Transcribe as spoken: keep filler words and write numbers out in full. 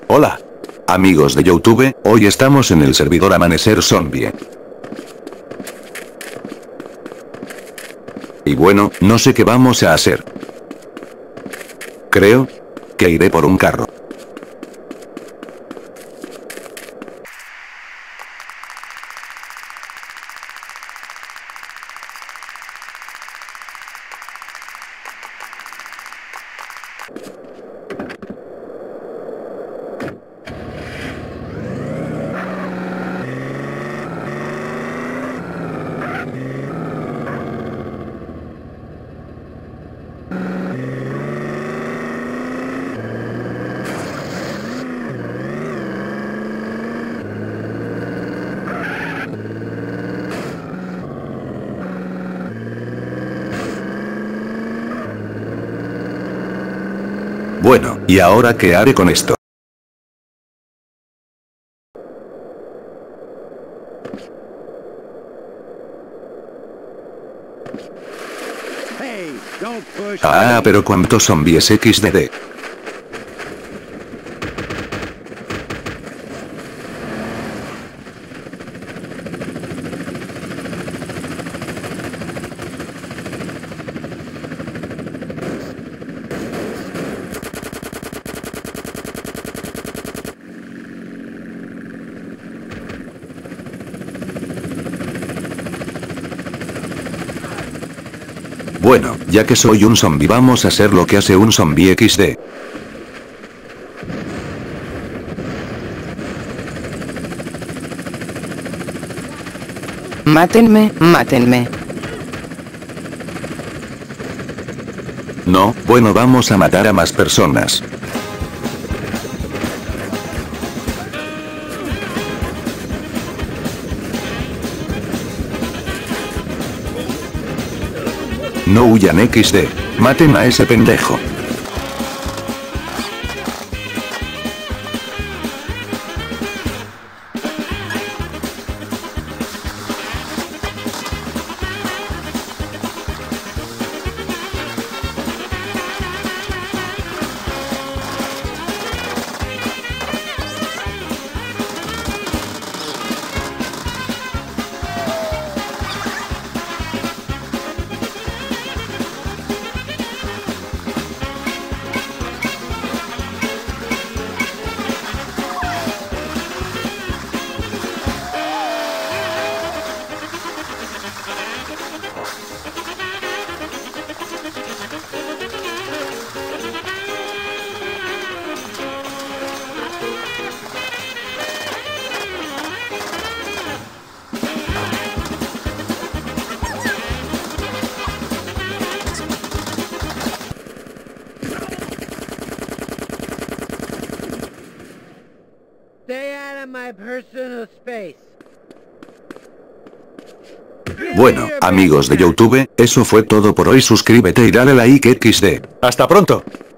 Hola. Amigos de YouTube, hoy estamos en el servidor Amanecer Zombie. Y bueno, no sé qué vamos a hacer. Creo que iré por un carro. Bueno, ¿y ahora qué haré con esto? Ah, pero ¿cuántos zombies equis de de? Bueno, ya que soy un zombie, vamos a hacer lo que hace un zombie equis de. Mátenme, mátenme. No, bueno, vamos a matar a más personas. No huyan equis de. Maten a ese pendejo. Stay out of my personal space. Bueno, amigos de YouTube, eso fue todo por hoy. Suscríbete y dale like equis de. ¡Hasta pronto!